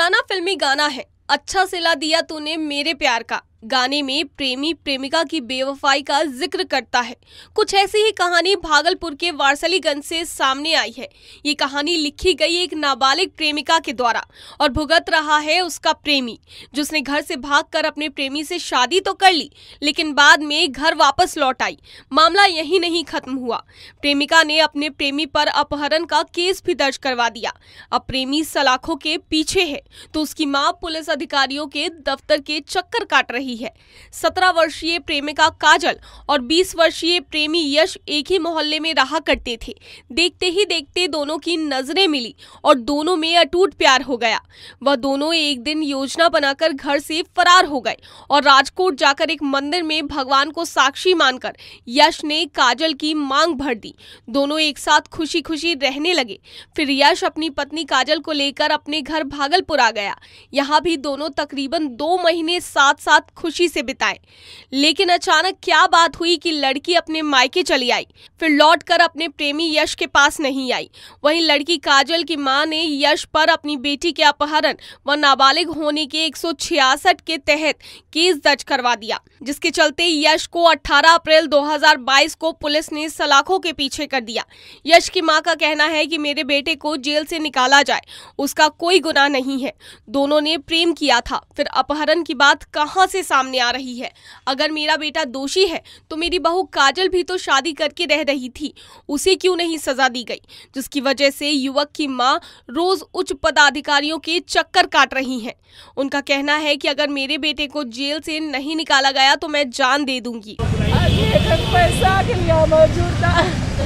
पुराना फिल्मी गाना है अच्छा सिला दिया तूने मेरे प्यार का। गाने में प्रेमी प्रेमिका की बेवफाई का जिक्र करता है। कुछ ऐसी ही कहानी भागलपुर के वारसलीगंज से सामने आई है। ये कहानी लिखी गई एक नाबालिग प्रेमिका के द्वारा और भुगत रहा है उसका प्रेमी, जिसने घर से भागकर अपने प्रेमी से शादी तो कर ली, लेकिन बाद में घर वापस लौट आई। मामला यही नहीं खत्म हुआ, प्रेमिका ने अपने प्रेमी पर अपहरण का केस भी दर्ज करवा दिया। अब प्रेमी सलाखों के पीछे है तो उसकी मां पुलिस अधिकारियों के दफ्तर के चक्कर काट रही है। 17 वर्षीय प्रेमिका काजल और 20 वर्षीय प्रेमी यश एक ही मोहल्ले में रहा करते थे। देखते ही देखते दोनों की नजरें मिली और दोनों में अटूट प्यार हो गया। वह दोनों एक दिन योजना बनाकर घर से फरार हो गए और राजकोट जाकर एक मंदिर में भगवान को साक्षी मानकर यश ने काजल की मांग भर दी। दोनों एक साथ खुशी खुशी रहने लगे। फिर यश अपनी पत्नी काजल को लेकर अपने घर भागलपुर आ गया। यहाँ भी दोनों तकरीबन 2 महीने साथ साथ खुशी से बिताए, लेकिन अचानक क्या बात हुई कि लड़की अपने मायके चली आई, फिर लौटकर अपने प्रेमी यश के पास नहीं आई। वहीं लड़की काजल की मां ने यश पर अपनी बेटी के अपहरण व नाबालिग होने के 166 के तहत केस दर्ज करवा दिया, जिसके चलते यश को 18 अप्रैल 2022 को पुलिस ने सलाखों के पीछे कर दिया। यश की मां का कहना है कि मेरे बेटे को जेल से निकाला जाए, उसका कोई गुनाह नहीं है। दोनों ने प्रेम किया था, फिर अपहरण की बात कहां से सामने आ रही है? अगर मेरा बेटा दोषी है तो मेरी बहू काजल भी तो शादी करके रह रही थी, उसे क्यों नहीं सजा दी गई? जिसकी वजह से युवक की मां रोज उच्च पदाधिकारियों के चक्कर काट रही हैं। उनका कहना है कि अगर मेरे बेटे को जेल से नहीं निकाला गया तो मैं जान दे दूंगी। पैसा के लिए मौजूद था,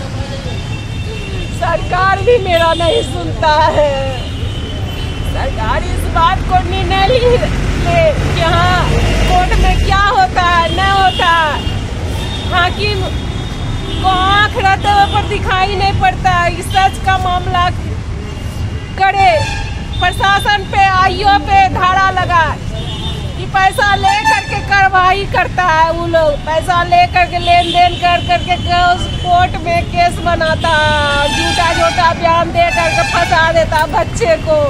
सरकार भी मेरा नहीं सुनता है। सरकार इस बात को निर्णय ली कि हाँ कोर्ट में क्या होता है न होता है, हाकिम को आँख रहते हुए पर दिखाई नहीं पड़ता है। इस सच का मामला करे, प्रशासन पे आईओ पे धारा लगा कि पैसा ले करके कार्रवाई करता है। वो लोग पैसा ले करके लेन देन कर करके कोर्ट में केस बनाता है, झूठा झूठा बयान दे करके फंसा देता बच्चे को।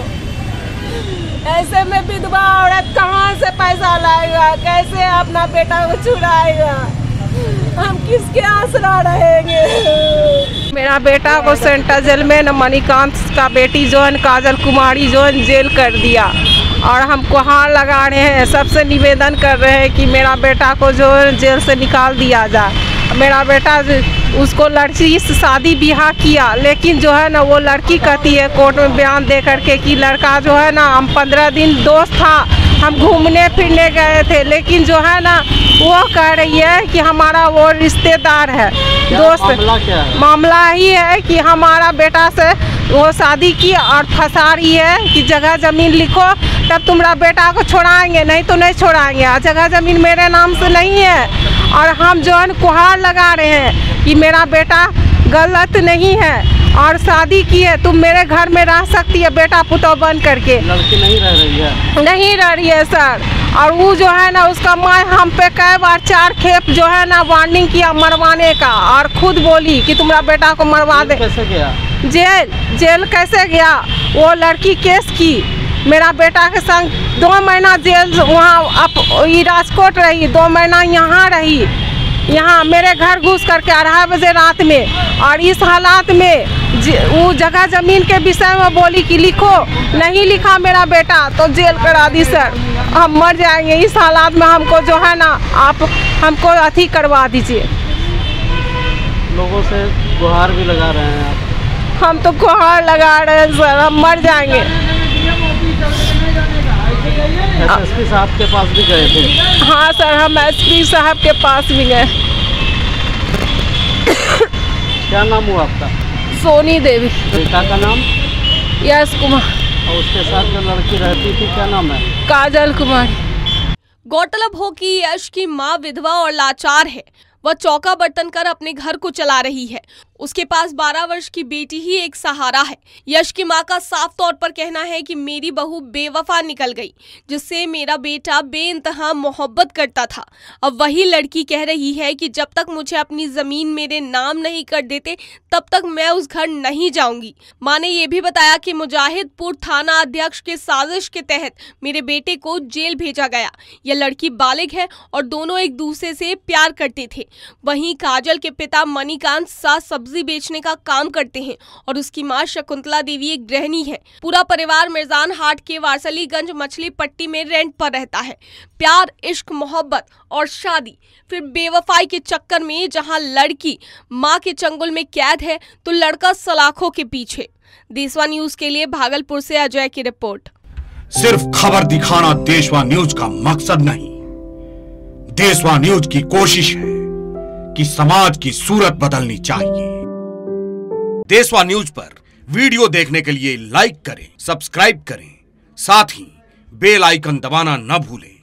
ऐसे में विधवा औरत कहाँ से पैसा लाएगा, कैसे अपना बेटा को छुड़ाएगा? हम किसके आसरा रहेंगे? मेरा बेटा को सेंट्रल जेल में न मणिकांत का बेटी जो है काजल कुमारी जो है जेल कर दिया और हम गुहार लगा रहे हैं, सबसे निवेदन कर रहे हैं कि मेरा बेटा को जो है जेल से निकाल दिया जाए। मेरा बेटा उसको लड़की से शादी ब्याह किया, लेकिन जो है ना वो लड़की कहती है कोर्ट में बयान दे करके कि लड़का जो है ना हम 15 दिन दोस्त था, हम घूमने फिरने गए थे, लेकिन जो है ना वो कह रही है कि हमारा वो रिश्तेदार है दोस्त। मामला क्या है? मामला ही है कि हमारा बेटा से वो शादी की और फंसा रही है कि जगह जमीन लिखो तब तुम्हारा बेटा को छोड़ाएंगे, नहीं तो नहीं छोड़ाएंगे। जगह जमीन मेरे नाम से नहीं है और हम जो है गुहार लगा रहे हैं कि मेरा बेटा गलत नहीं है और शादी की है, तुम मेरे घर में रह सकती है बेटा पुतौ बन करके। लड़की नहीं रह रही है? नहीं रह रही है सर। और वो जो है ना उसका माँ हम पे कई बार 4 खेप जो है ना वार्निंग किया मरवाने का और खुद बोली कि तुम्हारा बेटा को मरवा दे। कैसे गया जेल कैसे गया? वो लड़की केस की, मेरा बेटा के संग 2 महीना जेल वहाँ राजकोट रही, 2 महीना यहाँ रही, यहाँ मेरे घर घुस करके 2:30 बजे रात में। और इस हालात में वो जगह जमीन के विषय में बोली कि लिखो, नहीं लिखा मेरा बेटा तो जेल करा दी। सर हम मर जाएंगे इस हालात में, हमको जो है ना आप हमको अथी करवा दीजिए। लोगों से गुहार भी लगा रहे हैं आप? हम तो गुहार लगा रहे हैं सर, हम मर जाएंगे। एसएसपी साहब के पास भी गए थे? हाँ सर, हम एसपी साहब के पास भी गए। क्या नाम हुआ आपका? सोनी देवी। बेटा का नाम? यश कुमार। और उसके साथ जो लड़की रहती थी क्या नाम है? काजल कुमारी। गौरतलब हो कि यश की मां विधवा और लाचार है। वह चौका बर्तन कर अपने घर को चला रही है। उसके पास 12 वर्ष की बेटी ही एक सहारा है। यश की मां का साफ तौर पर कहना है कि मेरी बहू बेवफा निकल गई, जिससे मेरा बेटा बेइंतहा मोहब्बत करता था। अब वही लड़की कह रही है कि जब तक मुझे अपनी जमीन मेरे नाम नहीं कर देते तब तक मैं उस घर नहीं जाऊंगी। मां ने यह भी बताया कि मुजाहिदपुर थाना अध्यक्ष के साजिश के तहत मेरे बेटे को जेल भेजा गया। यह लड़की बालिग है और दोनों एक दूसरे से प्यार करते थे। वहीं काजल के पिता मणिकांत साथ सब्जी बेचने का काम करते हैं और उसकी मां शकुंतला देवी एक गृहिणी है। पूरा परिवार मिर्जान हाट के वारसलीगंज मछली पट्टी में रेंट पर रहता है। प्यार, इश्क, मोहब्बत और शादी, फिर बेवफाई के चक्कर में जहां लड़की मां के चंगुल में कैद है तो लड़का सलाखों के पीछे। देशवा न्यूज के लिए भागलपुर से अजय की रिपोर्ट। सिर्फ खबर दिखाना देशवा न्यूज का मकसद नहीं। देशवा न्यूज की कोशिश है कि समाज की सूरत बदलनी चाहिए। देशवा न्यूज पर वीडियो देखने के लिए लाइक करें, सब्सक्राइब करें, साथ ही बेल आइकन दबाना न भूलें।